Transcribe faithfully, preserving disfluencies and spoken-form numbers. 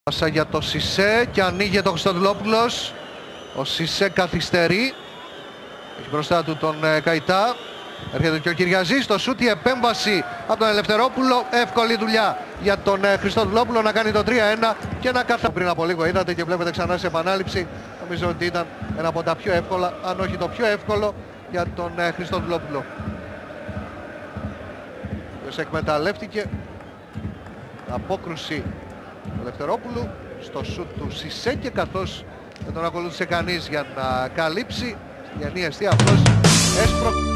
Πάσα για το Σισέ και ανοίγει το Χριστοδουλόπουλος. Ο Σισέ καθυστερεί. Έχει μπροστά του τον ε, Καϊτά. Έρχεται και ο Κυριαζής στο σούτ, η επέμβαση από τον Ελευθερόπουλο. Εύκολη δουλειά για τον ε, Χριστοδουλόπουλο να κάνει το τρία ένα και να καθ... Πριν από λίγο είδατε και βλέπετε ξανά σε επανάληψη. Νομίζω ότι ήταν ένα από τα πιο εύκολα, αν όχι το πιο εύκολο, για τον ε, Χριστοδουλόπουλο. Ποιος εκμεταλλεύτηκε απόκρουση του Ελευθερόπουλου στο σούτ του Σισέ και καθώς δεν τον ακολούθησε κανείς για να καλύψει, η ενίαστη αυτός έσπρο...